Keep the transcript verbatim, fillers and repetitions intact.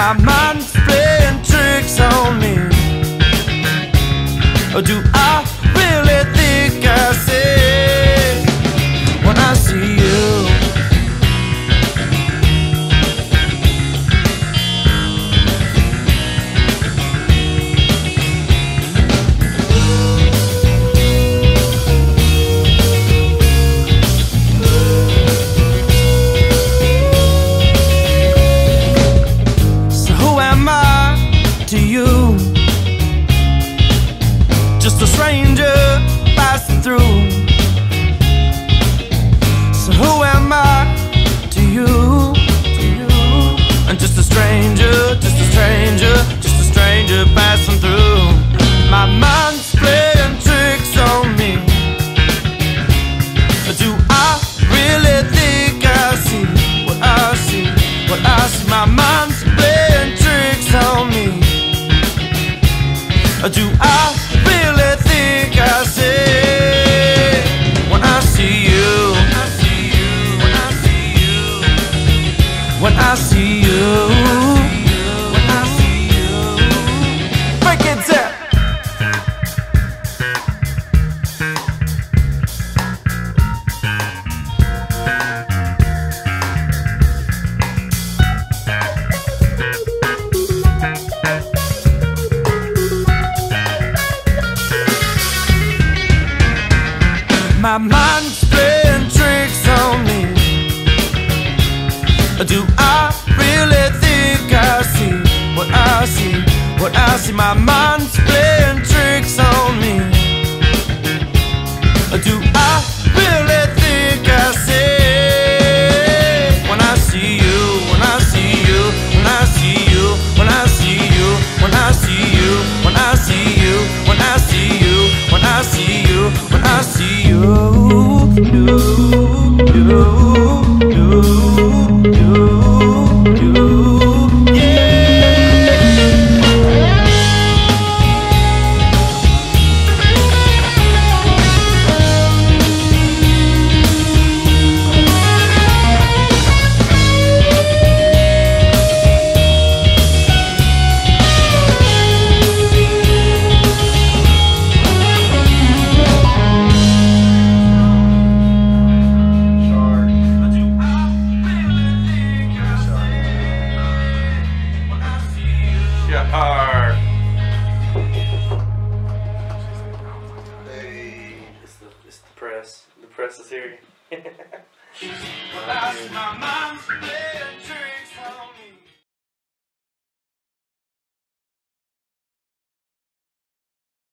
my mind's playing tricks on me? Or do I really think I see when I see you? So who am I to you? Just a stranger passing through. So who am I to you? To you? I'm just a stranger, just a stranger, just a stranger passing through. My mind's playing tricks on me. Do I really think I see what I see? What I see? My mind's playing tricks on me. Do I really think I see when I see you? When I see you, when I see you, when I see you, break it down. My mind's playing tricks on me. Do I really think I see what I see? What I see? My mind's playing tricks on me. Do I really think I see when I see you? When I see you? When I see you? When I see you? When I see you? When I see you? When I see you? When I see you? When I see you? You, you, you, you, you, yeah. Hard. Hey, it's the, it's the press. The press is here.